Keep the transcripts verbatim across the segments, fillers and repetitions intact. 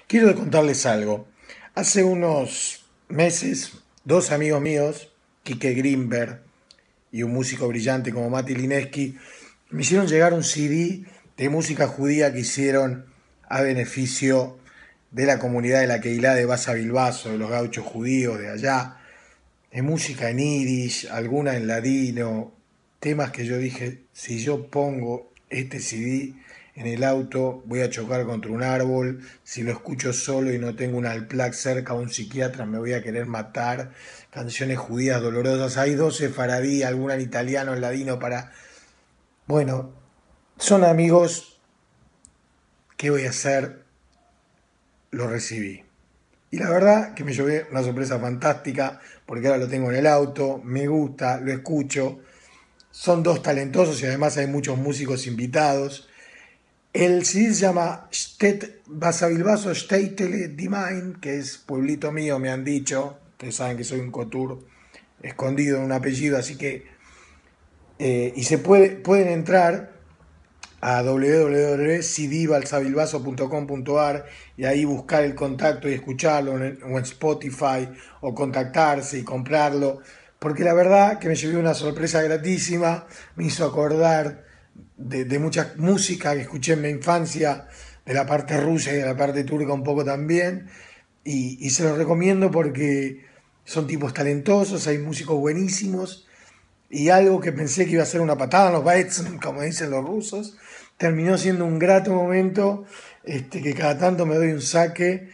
Quiero contarles algo. Hace unos meses, dos amigos míos, Quique Greenberg y un músico brillante como Mati Lineski, me hicieron llegar un C D de música judía que hicieron a beneficio de la comunidad de la Keilah de Bassa Bilbaso, de los gauchos judíos de allá, de música en yiddish, alguna en ladino, temas que yo dije, si yo pongo este C D en el auto voy a chocar contra un árbol, si lo escucho solo y no tengo un Alplac cerca o un psiquiatra me voy a querer matar, canciones judías dolorosas, hay doce faradí, alguna en italiano, en ladino para... Bueno, son amigos, ¿qué voy a hacer? Lo recibí. Y la verdad que me llevé una sorpresa fantástica, porque ahora lo tengo en el auto, me gusta, lo escucho. Son dos talentosos y además hay muchos músicos invitados. El C D se llama Bassa Bilbaso Steitele di Main, que es pueblito mío, me han dicho. Ustedes saben que soy un cotur escondido en un apellido, así que... Eh, y se puede, pueden entrar a w w w punto c d balsa bilbaso punto com punto a r y ahí buscar el contacto y escucharlo en, o en Spotify o contactarse y comprarlo, porque la verdad que me llevé una sorpresa gratísima, me hizo acordar de, de mucha música que escuché en mi infancia, de la parte rusa y de la parte turca un poco también, y, y se los recomiendo porque son tipos talentosos, hay músicos buenísimos, y algo que pensé que iba a ser una patada en los baits, como dicen los rusos, terminó siendo un grato momento, este, que cada tanto me doy un saque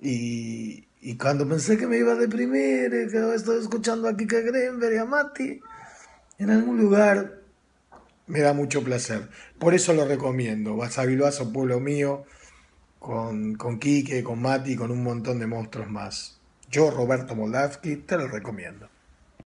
y, y cuando pensé que me iba a deprimir, que estoy escuchando a Kike Greenberg y a Mati, en algún lugar me da mucho placer. Por eso lo recomiendo. Bassa Bilbaso, pueblo mío, con, con Kike, con Mati, con un montón de monstruos más. Yo, Roberto Moldavsky, te lo recomiendo.